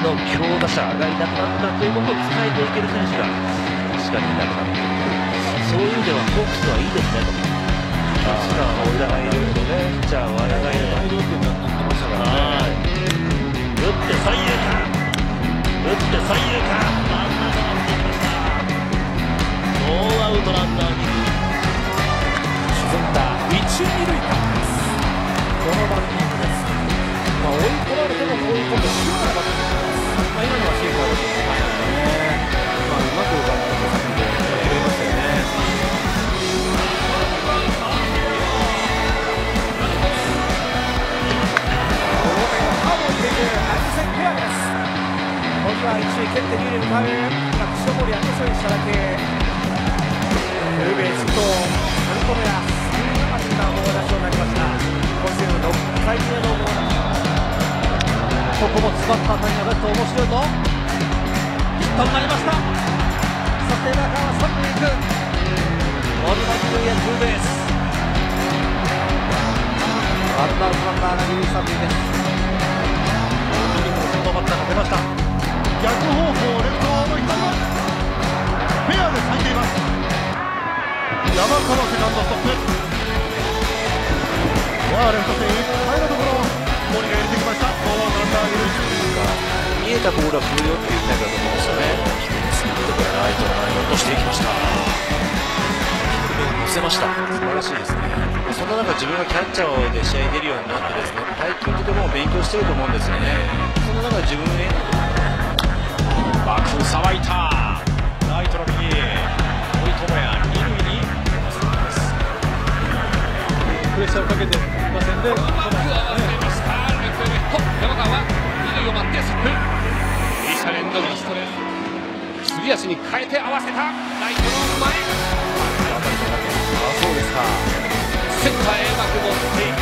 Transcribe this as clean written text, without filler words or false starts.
の強打者がいなくなったということを伝えていける選手が確かにいなくなっている。そういう意味ではホークスはいいですねと。吉川の裏がいるので、ピッチャーは裏がいると。打って三遊間、打って三遊間、ランナーが回っていきました。ノーアウトランナー2塁。 沈んだ一塁二塁間です。このバッティングです。追い込まれても追い込んでシュートなバッティングです。今のはシーカーですね。うまくバッティング先で拾いましたよね。まずは一塁蹴って二塁に向かう岸の森アンドソンにしただけツーベースヒットアルコメラ3安打の打賞になりました。今シーズン6回目のボーナス。ここも詰まった当たりがレフト面白いぞ。ヒットになりました。そして中は三塁へ行く。森は二塁へツーベース。ワンアウトランナーが二塁三塁です。先頭バッターが出ました。逆方向レフトの左はフェアで咲いています。山川セカンドストップ。レフト線いっぱいのところ森が入れてきました。ノーアウトランナー二塁。 見えたボールは振るよっていうタイプだと思うんですよね。低めにスピードでライトの前に落としていきました。低めに乗せました。素晴らしいですね。そんな中自分がキャッチャーで試合に出るようになってですね、配球というところも勉強してると思うんですよね。そんな中自分へバックさばいた。ライトの右、森友哉二塁にプレッシャーをかけていませんで、バックを合わせました。レフトへと山川は二塁を待ってスップ。2者連続のストレート。すり足に変えて合わせた。ライトの前。そうですか。センターへうまく持ってい